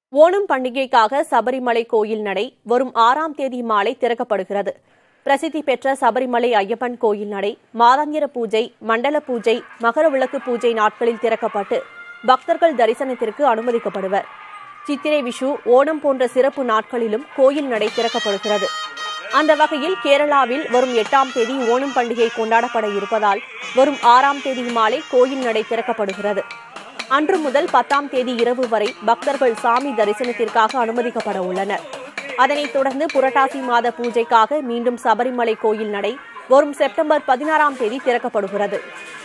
ஓணம் பண்டிகைக்காக சபரிமலை கோயில் நடை வரும் 6ஆம் தேதி மாலை திறக்கப்படுகிறது. பிரசித்தி பெற்ற சபரிமலை ஐயப்பன் கோயில் நடை மாதாந்திர பூஜை, மண்டல பூஜை, மகர விளக்கு பூஜை நாட்களில் திறக்கப்பட்டு பக்தர்கள் தரிசனத்திற்கு அனுமதிக்கப்படுவர். சித்திரை விஷு, ஓணம் போன்ற சிறப்பு நாட்களிலும் கோயில் நடை திறக்கப்படுகிறது. அந்த வகையில் கேரளாவில் வரும் 8ஆம் தேதி ஓணம் பண்டிகை கொண்டாடப்பட இருப்பதால் வரும் 6ஆம் தேதி மாலை கோயில் நடை திறக்கப்படுகிறது. அன்று முதல் 10ஆம் தேதி இரவு வரை பக்தர்கள் சாமி தரிசனத்திற்காக அனுமதிக்கப்பட உள்ளனர். அதனைத் தொடர்ந்து புரட்டாசி மாத பூஜைக்காக மீண்டும் சபரிமலை கோயில் நடை வரும் செப்டம்பர் 16ஆம் தேதி திறக்கப்படுகிறது.